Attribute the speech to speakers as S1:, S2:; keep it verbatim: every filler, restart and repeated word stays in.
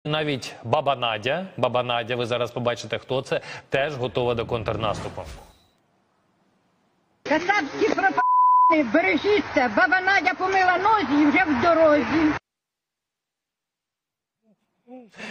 S1: Навіть баба Надя, баба Надя, ви зараз побачите, хто це, теж готова до контрнаступу.
S2: Кацапські пропа***ни, бережіться, баба Надя помила нозі і вже в дорозі.